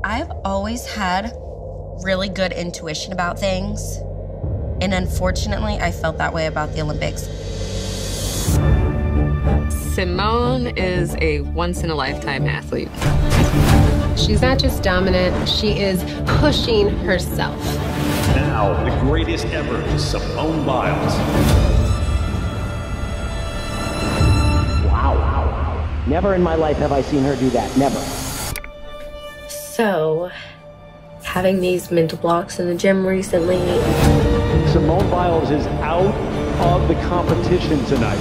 I've always had really good intuition about things. And unfortunately, I felt that way about the Olympics. Simone is a once-in-a-lifetime athlete. She's not just dominant, she is pushing herself. Now, the greatest ever, Simone Biles. Wow. Never in my life have I seen her do that. Never. So, having these mental blocks in the gym recently. Simone Biles is out of the competition tonight.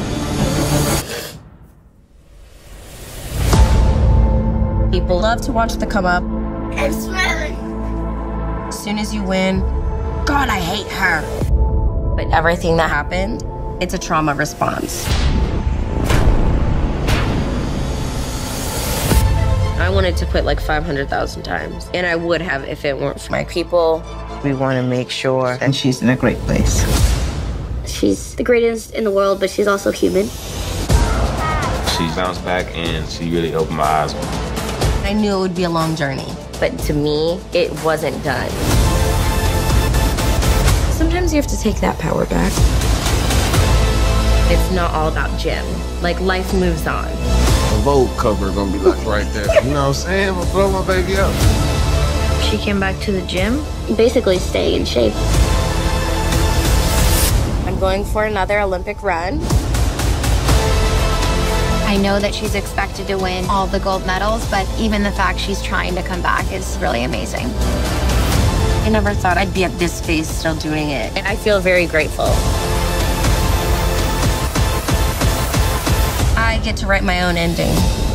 People love to watch the come up. I'm smiling. As soon as you win, God, I hate her. But everything that happened, it's a trauma response. I wanted to quit like 500,000 times, and I would have if it weren't for my people. We want to make sure that she's in a great place. She's the greatest in the world, but she's also human. She bounced back and she really opened my eyes. I knew it would be a long journey, but to me, it wasn't done. Sometimes you have to take that power back. It's not all about gym. Like, life moves on. A Vogue cover gonna be like right there. You know what I'm saying? I'm gonna blow my baby up. She came back to the gym, basically staying in shape. I'm going for another Olympic run. I know that she's expected to win all the gold medals, but even the fact she's trying to come back is really amazing. I never thought I'd be at this phase still doing it. And I feel very grateful. I get to write my own ending.